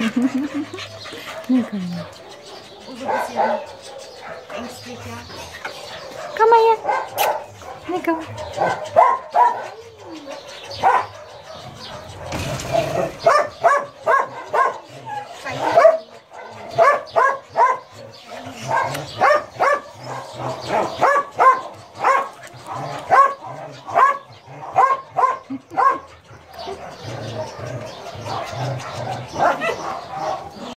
Nee, komm her. Und so ein bisschen ängstlicher. Komm mal her. Nee, komm.